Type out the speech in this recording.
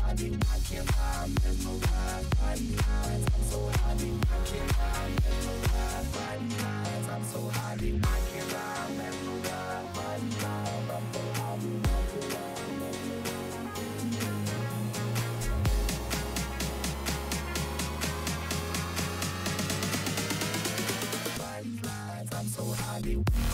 happy, I can't lie, mesmerized by these lines. I'm so happy, I can't lie, mesmerized by these lines. I'm so happy, I can't lie, mesmerized by these lines. I'm so happy, I can't lie, mesmerized by these lines. I'm so happy.